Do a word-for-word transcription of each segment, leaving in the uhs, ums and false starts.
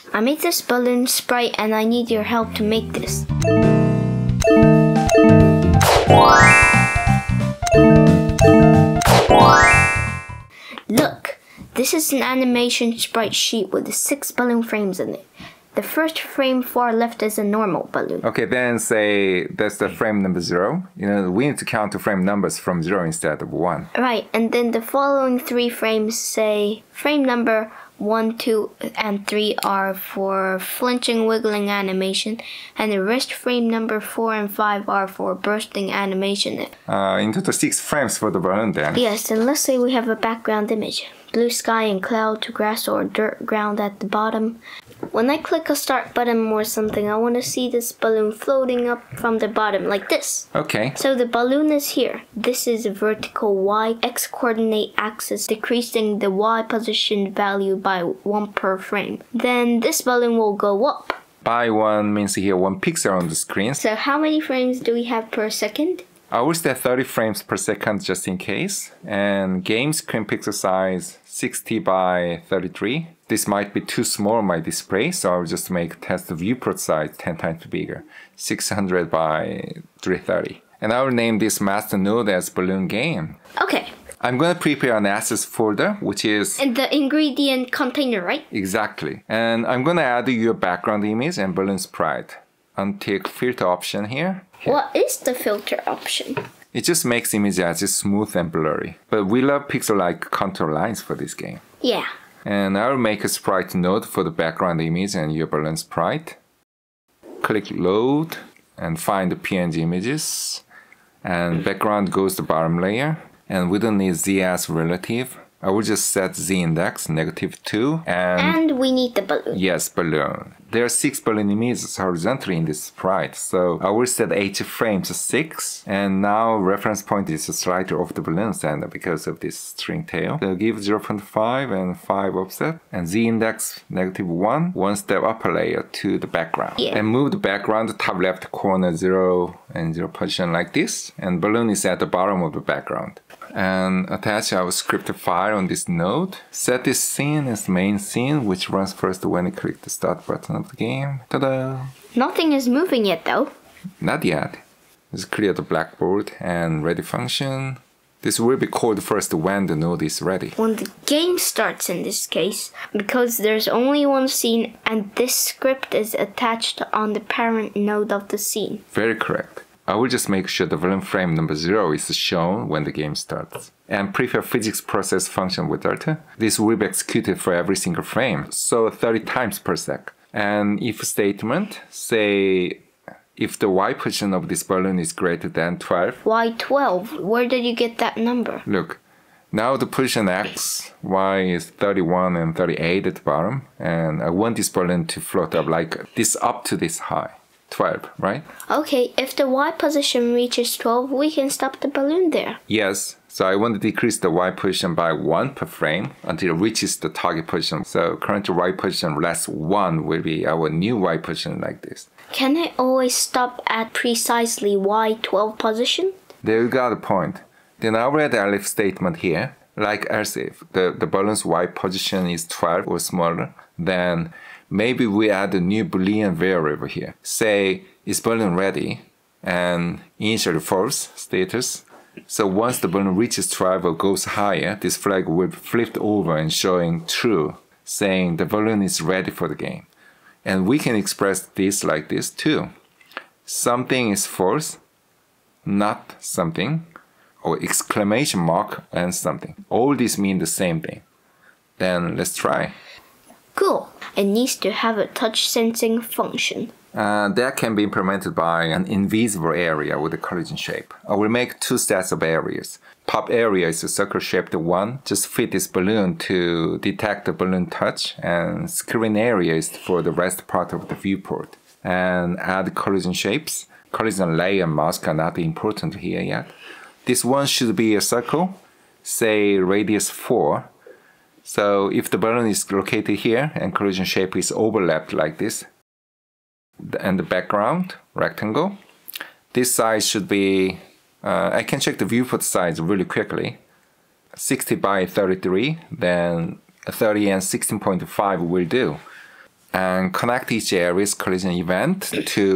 I made this balloon sprite and I need your help to make this. Look, this is an animation sprite sheet with six balloon frames in it. The first frame far left is a normal balloon. Okay, then say that's the frame number zero. You know, we need to count the frame numbers from zero instead of one. Right, and then the following three frames say frame number one, two, and three are for flinching, wiggling animation, and the rest frame number four and five are for bursting animation. Uh, into the six frames for the balloon then. Yes, and let's say we have a background image. Blue sky and cloud to grass or dirt ground at the bottom. When I click a start button or something, I want to see this balloon floating up from the bottom like this. Okay. So the balloon is here. This is a vertical y x coordinate axis, decreasing the y position value by one per frame. Then this balloon will go up. By one means here one pixel on the screen. So how many frames do we have per second? I will set thirty frames per second just in case. And game screen pixel size sixty by thirty-three. This might be too small on my display, so I'll just make test viewport size ten times bigger. six hundred by three thirty. And I will name this master node as balloon game. Okay. I'm going to prepare an assets folder, which is... in the ingredient container, right? Exactly. And I'm going to add your background image and balloon sprite. Untick filter option here. Here. What is the filter option? It just makes images smooth and blurry. But we love pixel-like contour lines for this game. Yeah. And I'll make a sprite node for the background image and your balloon sprite. Click load and find the P N G images. And background goes to bottom layer. And we don't need z as relative. I will just set z index negative two and... and we need the balloon. Yes, balloon. There are six balloon images horizontally in this sprite, so I will set H frames to six, and now reference point is slightly off the balloon center because of this string tail. So give zero point five and five offset, and z index negative one, one step upper layer to the background. Yeah. And move the background to top left corner zero and zero position like this, and balloon is at the bottom of the background. And attach our script file on this node. Set this scene as main scene, which runs first when you click the start button of the game. Ta-da! Nothing is moving yet though. Not yet. Let's clear the blackboard and ready function. This will be called first when the node is ready. When the game starts in this case, because there's only one scene and this script is attached on the parent node of the scene. Very correct. I will just make sure the balloon frame number zero is shown when the game starts. And prepare physics process function with delta. This will be executed for every single frame, so thirty times per sec. And if statement, say if the y position of this balloon is greater than twelve. Why twelve? Where did you get that number? Look, now the position x, y is thirty-one and thirty-eight at the bottom, and I want this balloon to float up like this up to this high. twelve, right? Okay, if the y position reaches twelve, we can stop the balloon there. Yes, so I want to decrease the y position by one per frame until it reaches the target position. So current y position less one will be our new y position like this. Can I always stop at precisely y twelve position? There you got the point. Then I'll add the if statement here. Like else if the, the balloon's y position is twelve or smaller, then maybe we add a new Boolean variable here. Say, is balloon ready? And initially false status. So once the balloon reaches twelve or goes higher, this flag will be flipped over and showing true, saying the balloon is ready for the game. And we can express this like this too. Something is false, not something, or exclamation mark and something. All these mean the same thing. Then let's try. Cool. It needs to have a touch sensing function. Uh, that can be implemented by an invisible area with a collision shape. I will make two sets of areas. Pop area is a circle-shaped one. Just fit this balloon to detect the balloon touch, and screen area is for the rest part of the viewport. And add collision shapes. Collision layer and mask are not important here yet. This one should be a circle, say radius four. So if the balloon is located here and collision shape is overlapped like this, and the background, rectangle, this size should be, uh, I can check the viewport size really quickly, sixty by thirty-three, then thirty and sixteen point five will do. and connect each area's collision event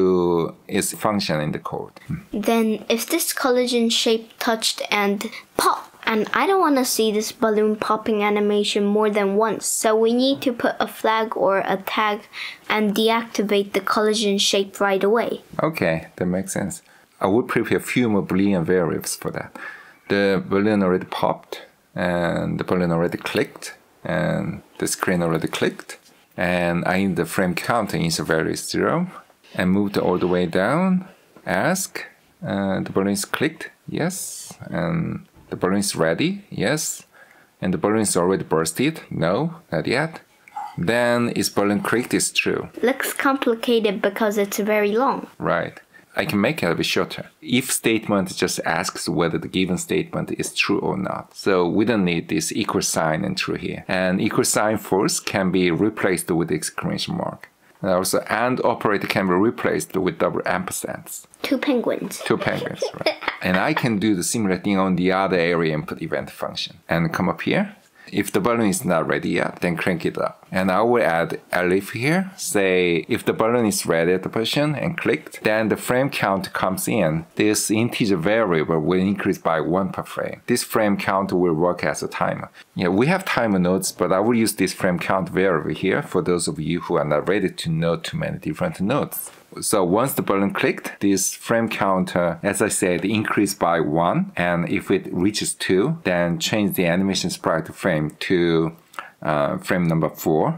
to its function in the code. Then if this collision shape touched and pop, and I don't want to see this balloon popping animation more than once, so we need to put a flag or a tag and deactivate the collision shape right away. Okay, that makes sense. I will prepare a few more Boolean variables for that. The balloon already popped, and the balloon already clicked, and the screen already clicked. And I need the frame counter insert value is zero, and moved all the way down. Ask, uh, the balloon is clicked, yes, and the balloon is ready, yes, and the balloon is already bursted, no, not yet. Then is balloon clicked is true. Looks complicated because it's very long. Right. I can make it a bit shorter. If statement just asks whether the given statement is true or not. So we don't need this equal sign and true here. And equal sign first can be replaced with exclamation mark. And also and operator can be replaced with double ampersands. Two penguins. Two penguins, right. And I can do the similar thing on the other area input event function. And come up here. If the balloon is not ready yet, then crank it up. And I will add elif here. Say if the balloon is ready at the position and clicked, then the frame count comes in. This integer variable will increase by one per frame. This frame count will work as a timer. Yeah, we have timer nodes, but I will use this frame count variable here for those of you who are not ready to know too many different nodes. So once the balloon clicked, this frame counter, as I said, increased by one. And if it reaches two, then change the animation sprite frame to uh, frame number four.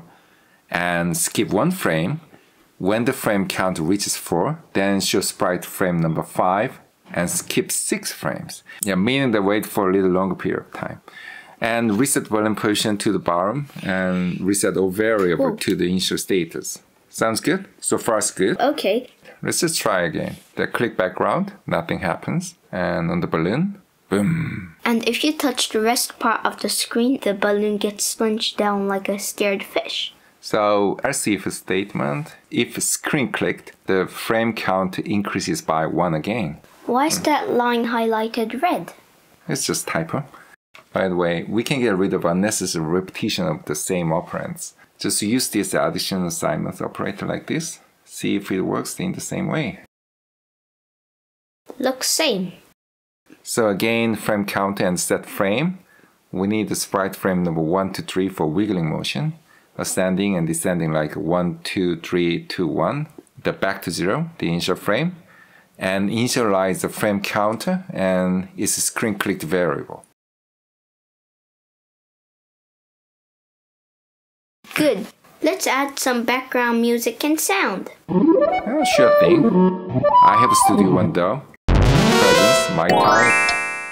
And skip one frame. When the frame count reaches four, then show sprite frame number five. And skip six frames. Yeah, meaning they wait for a little longer period of time. And reset balloon position to the bottom. And reset all variable Whoa. to the initial status. Sounds good? So far it's good. Okay. Let's just try again. The click background, nothing happens. And on the balloon, boom. And if you touch the rest part of the screen, the balloon gets slunched down like a scared fish. So let's see if a statement. If screen clicked, the frame count increases by one again. Why is that line highlighted red? It's just typo. By the way, we can get rid of unnecessary repetition of the same operands. Just use this addition assignment operator like this. See if it works in the same way. Looks same. So again, frame counter and set frame. We need the sprite frame number one to three for wiggling motion. Ascending and descending like one, two, three, two, one. The back to zero, the initial frame. And initialize the frame counter and its screen clicked variable. Good. Let's add some background music and sound. Oh, sure thing. I have a Studio One though. Presence, my time.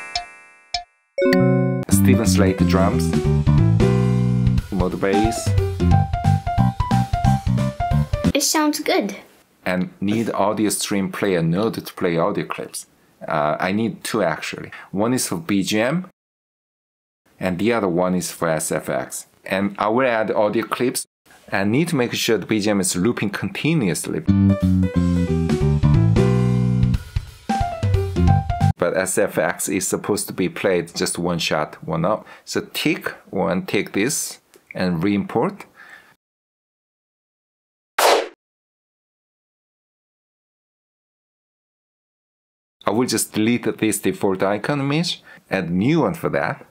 Steven Slate drums. Mode bass. It sounds good. And need audio stream player node to play audio clips. Uh, I need two actually. One is for B G M and the other one is for S F X. And I will add audio clips and need to make sure the B G M is looping continuously. But S F X is supposed to be played just one shot, one up. So tick one, take this and re-import. I will just delete this default icon image, add a new one for that.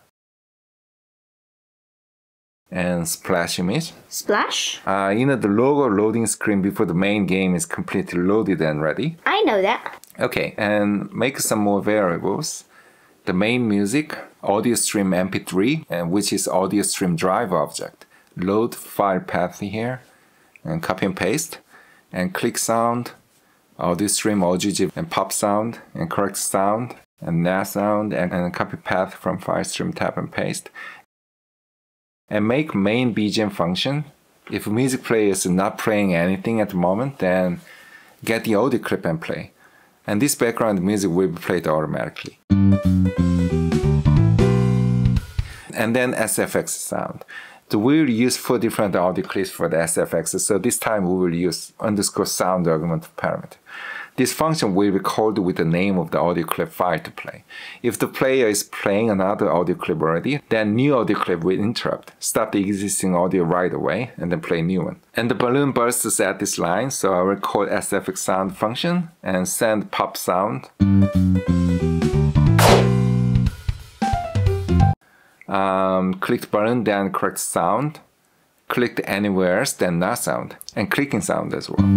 And splash image. Splash? Uh, you know the logo loading screen before the main game is completely loaded and ready. I know that. Okay, and make some more variables. The main music, audio stream M P three, and which is audio stream drive object. Load file path here, and copy and paste, and click sound, audio stream O G G, and pop sound, and correct sound, and N A sound, and, and copy path from file stream tab and paste. And make main B G M function. If a music player is not playing anything at the moment, then get the audio clip and play. And this background music will be played automatically. And then S F X sound. So we will use four different audio clips for the S F X. So this time we will use underscore sound argument parameter. This function will be called with the name of the audio clip file to play. If the player is playing another audio clip already, then new audio clip will interrupt, stop the existing audio right away, and then play a new one. And the balloon bursts at this line, so I will call sfxSound function and send pop sound. Um, click balloon, then correct sound. Click anywhere, then not sound. And clicking sound as well.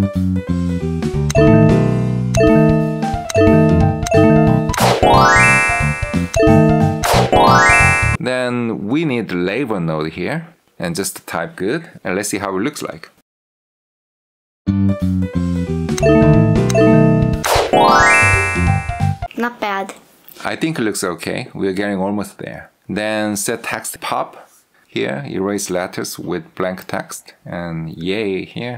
Then we need the label node here, and just type good, and let's see how it looks like. Not bad. I think it looks okay. We're getting almost there. Then set text pop here, erase letters with blank text, and yay here.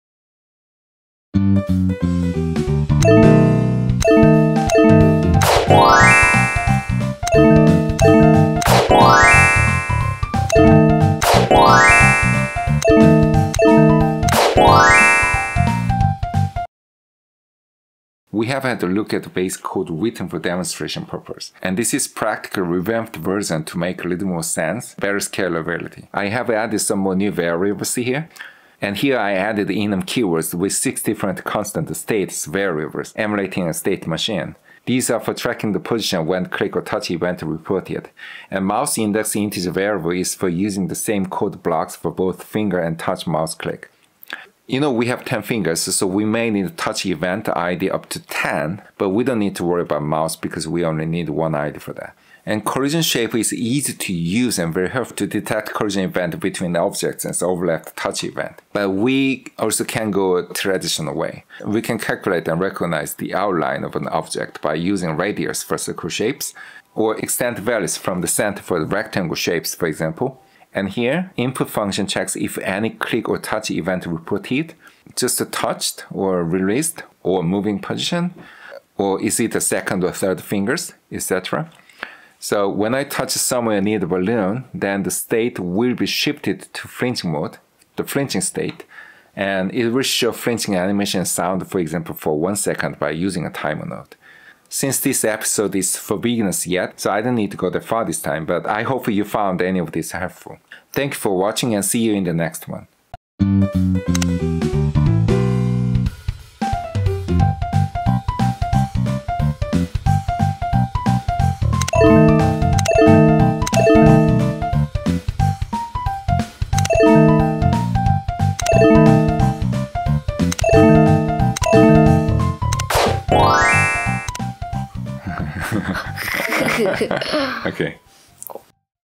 We have had a look at the base code written for demonstration purpose, and this is practically revamped version to make a little more sense, better scalability. I have added some more new variables here, and here I added enum keywords with six different constant states variables emulating a state machine. These are for tracking the position when click or touch event reported, and mouse index integer variable is for using the same code blocks for both finger and touch mouse click. You know, we have ten fingers, so we may need touch event I D up to ten, but we don't need to worry about mouse because we only need one I D for that. And collision shape is easy to use and very helpful to detect collision event between objects and overlap touch event. But we also can go a traditional way. We can calculate and recognize the outline of an object by using radius for circle shapes, or extend values from the center for the rectangle shapes, for example. And here, input function checks if any click or touch event reported, just a touched or released or moving position, or is it a second or third fingers, et cetera. So when I touch somewhere near the balloon, then the state will be shifted to flinching mode, the flinching state, and it will show flinching animation sound, for example, for one second by using a timer node. Since this episode is for beginners yet, so I don't need to go that far this time, but I hope you found any of this helpful. Thank you for watching and see you in the next one.